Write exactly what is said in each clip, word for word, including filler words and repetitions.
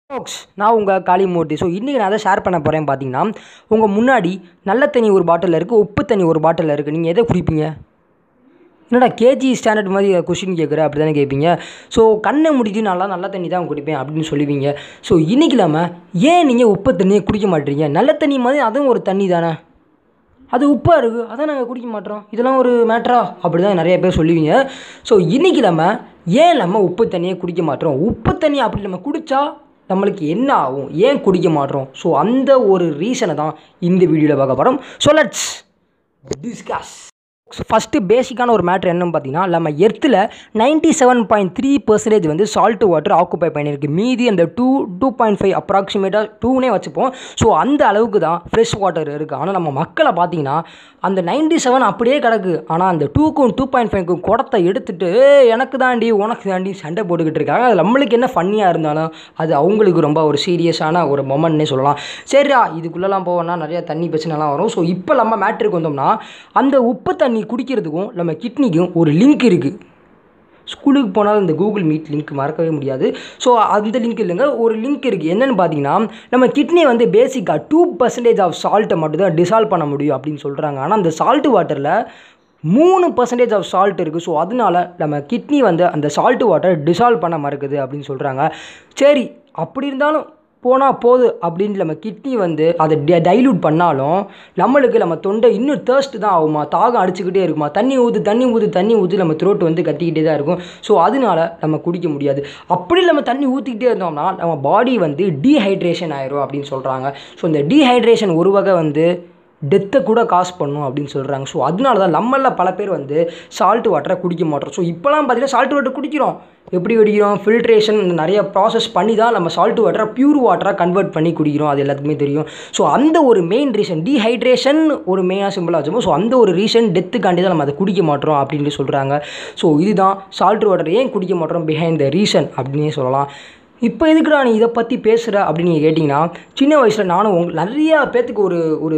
ஃபோக்ஸ் நான் உங்கள் காளி மூர்த்தி. ஸோ இன்றைக்கி நான் அதை ஷேர் பண்ண போகிறேன். பார்த்தீங்கன்னா உங்கள் முன்னாடி நல்ல தண்ணி ஒரு பாட்டிலில் இருக்குது, உப்பு தண்ணி ஒரு பாட்டிலில் இருக்குது. நீங்கள் எதை குடிப்பீங்க? என்னடா கேஜி ஸ்டாண்டர்ட் மாதிரி கொஷின் கேட்குற அப்படி தானே கேட்பீங்க. ஸோ கண்ணை முடிச்சு நல்லா நல்ல தண்ணி தான் குடிப்பேன் அப்படின்னு சொல்லுவீங்க. ஸோ இன்றைக்கி இல்லாமல் ஏன் நீங்கள் உப்பு தண்ணியை குடிக்க மாட்டீங்க? நல்ல தண்ணி மாதிரி அதுவும் ஒரு தண்ணி தானே, அது உப்பாக இருக்குது, அதான் நாங்கள் குடிக்க மாட்டோம், இதெல்லாம் ஒரு மேட்ரா அப்படி தான் நிறைய பேர் சொல்லுவீங்க. ஸோ இன்றைக்கி இல்லாமல் ஏன் நம்ம உப்பு தண்ணியை குடிக்க மாட்டோம்? உப்பு தண்ணி அப்படி நம்ம குடித்தா நம்மளுக்கு என்ன ஆகும்? ஏன் குடிக்க மாட்டோம்? ஸோ அந்த ஒரு ரீசனை தான் இந்த வீடியோவில் பார்க்க போகிறோம். So let's discuss. ஃபஸ்ட்டு பேசிக்கான ஒரு மேட்ரு என்னன்னு பார்த்தீங்கன்னா, நம்ம எர்த்தில் ninety seven point three percentage வந்து சால்ட் வாட்டர் ஆக்குப்பை பண்ணியிருக்கு. மீதி அந்த டூ டூ பாயிண்ட் ஃபைவ் அப்ராக்சிமேட்டாக டூனே வச்சுப்போம். ஸோ அந்த அளவுக்கு தான் ஃப்ரெஷ் வாட்டர் இருக்குது. ஆனால் நம்ம மக்களை பார்த்தீங்கன்னா அந்த நைன்ட்டி செவன் அப்படியே கிடக்கு. ஆனால் அந்த டூக்கும் டூ பாயிண்ட் ஃபைவ்க்கும் குடத்தை எடுத்துகிட்டு எனக்கு தாண்டி உனக்கு தாண்டி சண்டை போட்டுக்கிட்டு இருக்காங்க. அது நம்மளுக்கு என்ன ஃபன்னியாக இருந்தாலும் அது அவங்களுக்கு ரொம்ப ஒரு சீரியஸான ஒரு மொமெண்ட்னே சொல்லலாம். சரிடா, இதுக்குள்ளெல்லாம் போவோம்னா நிறையா தண்ணி பிரச்சனைலாம் வரும். ஸோ இப்போ நம்ம மேட்ருக்கு வந்தோம்னா, அந்த உப்பு தண்ணி குடிக்கிறதுக்கும் நம்ம கிட்னிக்கும் ஒரு லிங்க் இருக்குது. ஸ்கூலுக்கு போனாலும் இந்த கூகுள் மீட் லிங்க் மறக்கவே முடியாது. ஸோ அந்த லிங்க் இல்லைங்க, ஒரு லிங்க் இருக்குது. என்னென்னு பார்த்தீங்கன்னா, நம்ம கிட்னி வந்து பேசிக்காக டூ பர்சன்டேஜ் ஆஃப் சால்ட்டை மட்டும் தான் டிசால்வ் பண்ண முடியும் அப்படின்னு சொல்கிறாங்க. ஆனால் அந்த சால்ட் வாட்டரில் மூணு பர்சன்டேஜ் ஆஃப் சால்ட் இருக்குது. ஸோ அதனால நம்ம கிட்னி வந்து அந்த சால்ட் வாட்டர் டிசால்வ் பண்ண மறுக்குது அப்படின்னு சொல்கிறாங்க. சரி, அப்படி இருந்தாலும் போனால் போகுது அப்படின்னு நம்ம கிட்னி வந்து அதை ட டைல்யூட் பண்ணாலும் நம்மளுக்கு நம்ம தொண்டை இன்னும் தேர்ஸ்ட்டு தான் ஆகுமா, தாகம் அடிச்சுக்கிட்டே இருக்குமா, தண்ணி ஊற்று தண்ணி ஊற்று தண்ணி ஊற்றி நம்ம த்ரோட் வந்து கத்திக்கிட்டே தான் இருக்கும். ஸோ அதனால நம்ம குடிக்க முடியாது. அப்படி நம்ம தண்ணி ஊற்றிக்கிட்டே இருந்தோம்னா நம்ம பாடி வந்து டீஹைட்ரேஷன் ஆயிரும் அப்படின்னு சொல்கிறாங்க. ஸோ இந்த டீஹைட்ரேஷன் ஒரு வகை வந்து டெத்தை கூட காஸ் பண்ணும் அப்படின்னு சொல்கிறாங்க. ஸோ அதனால தான் நம்மளில் பல பேர் வந்து சால்ட் வாட்டரை குடிக்க மாட்டோம். ஸோ இப்போலாம் பார்த்தீங்கன்னா சால்ட் வாட்டர் குடிக்கிறோம். எப்படி குடிக்கிறோம்? ஃபில்ட்ரேஷன் நிறைய ப்ராசஸ் பண்ணி தான் நம்ம சால்ட் வாட்டரை பியூர் வாட்டராக கன்வெர்ட் பண்ணி குடிக்கிறோம். அது எல்லாத்துக்குமே தெரியும். ஸோ அந்த ஒரு மெயின் ரீசன் டீஹைட்ரேஷன் ஒரு மெயினாக சிம்பிளாக வச்சுப்போம். ஸோ அந்த ஒரு ரீசன் டெத்துக்காண்டி தான் நம்ம அதை குடிக்க மாட்டோம் அப்படின்னு சொல்கிறாங்க. ஸோ இதுதான் சால்ட் வாட்டர் ஏன் குடிக்க மாட்டோம் பிஹைண்ட் த ரீசன் அப்படின்னே சொல்லலாம். இப்போ எதுக்குடா நீ இதை பற்றி பேசுகிற அப்படின்னு நீங்கள் கேட்டிங்கன்னா, சின்ன வயசில் நானும் உங்க நிறையா பேர்த்துக்கு ஒரு ஒரு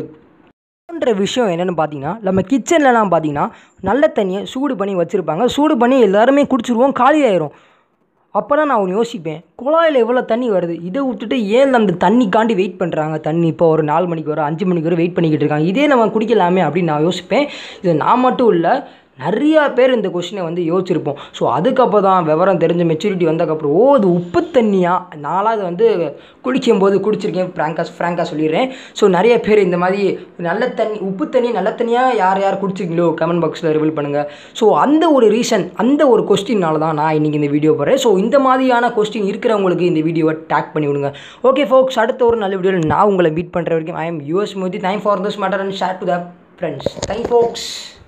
ன்ற விஷயம் என்னென்னு பார்த்தீங்கன்னா, நம்ம கிச்சன்லலாம் பார்த்தீங்கன்னா நல்ல தண்ணியை சூடு பண்ணி வச்சுருப்பாங்க. சூடு பண்ணி எல்லாருமே குடிச்சிருவோம், காலியாயிரும். அப்போ தான் நான் ஒன்று யோசிப்பேன், குழாயில் எவ்வளோ தண்ணி வருது, இதை விட்டுட்டு ஏன் அந்த தண்ணிக்காண்டி வெயிட் பண்ணுறாங்க? தண்ணி இப்போ ஒரு நாலு மணிக்கு வரும், அஞ்சு மணிக்கு வரும் வெயிட் பண்ணிக்கிட்டு இருக்காங்க, இதே நம்ம குடிக்கலாமே அப்படின்னு நான் யோசிப்பேன். இது நான் மட்டும் இல்லை, நிறையா பேர் இந்த கொஷினை வந்து யோசிச்சிருப்போம். ஸோ அதுக்கப்புறம் தான் விவரம் தெரிஞ்ச மெச்சூரிட்டி வந்ததுக்கப்புறம், ஓ இது உப்பு தண்ணியாக நாளாக அது வந்து குடிக்கும்போது குடிச்சிருக்கேன். ஃப்ராங்காக ஃப்ராங்காக சொல்லிடுறேன். ஸோ நிறைய பேர் இந்த மாதிரி நல்ல தண்ணி உப்பு தண்ணி நல்ல தண்ணியாக யார் யார் குடிச்சிருக்கீங்களோ கமெண்ட் பாக்ஸில் ரிவீல் பண்ணுங்கள். ஸோ அந்த ஒரு ரீசன் அந்த ஒரு கொஸ்டின்னால தான் நான் இன்றைக்கி இந்த வீடியோ போடுறேன். ஸோ இந்த மாதிரியான கொஸ்டின் இருக்கிறவங்களுக்கு இந்த வீடியோவை டேக் பண்ணி விடுங்க. ஓகே ஃபோக்ஸ், அடுத்த ஒரு நல்ல வீடியோவில் நான் உங்களை மீட் பண்ணுற வரைக்கும் I am U S Murthy. Thank for this matter and share to the friends. Thank forks.